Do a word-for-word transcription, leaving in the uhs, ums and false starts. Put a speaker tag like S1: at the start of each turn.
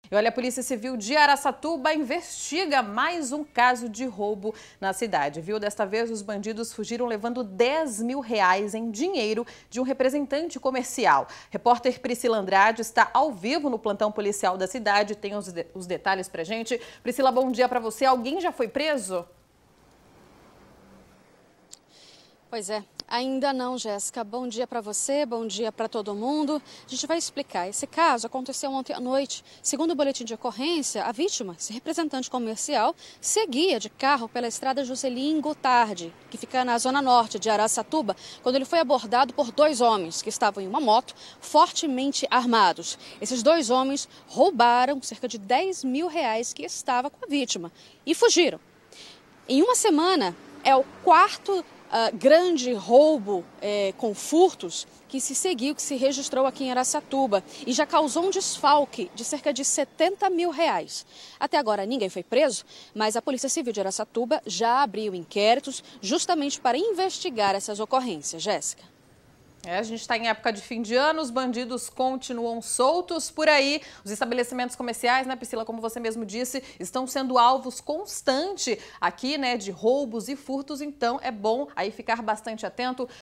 S1: E olha, a Polícia Civil de Araçatuba investiga mais um caso de roubo na cidade, viu? Desta vez, os bandidos fugiram levando dez mil reais em dinheiro de um representante comercial. Repórter Priscila Andrade está ao vivo no plantão policial da cidade, tem os, de os detalhes pra gente. Priscila, bom dia pra você. Alguém já foi preso?
S2: Pois é, ainda não, Jéssica. Bom dia para você, bom dia para todo mundo. A gente vai explicar. Esse caso aconteceu ontem à noite. Segundo o boletim de ocorrência, a vítima, esse representante comercial, seguia de carro pela estrada Juscelino Gotardi, que fica na zona norte de Araçatuba, quando ele foi abordado por dois homens que estavam em uma moto, fortemente armados. Esses dois homens roubaram cerca de dez mil reais que estava com a vítima e fugiram. Em uma semana, é o quarto Uh, grande roubo eh, com furtos que se seguiu, que se registrou aqui em Araçatuba e já causou um desfalque de cerca de setenta mil reais. Até agora ninguém foi preso, mas a Polícia Civil de Araçatuba já abriu inquéritos justamente para investigar essas ocorrências. Jéssica.
S1: É, a gente está em época de fim de ano, os bandidos continuam soltos por aí. Os estabelecimentos comerciais, né, Priscila, como você mesmo disse, estão sendo alvos constantes aqui, né, de roubos e furtos. Então é bom aí ficar bastante atento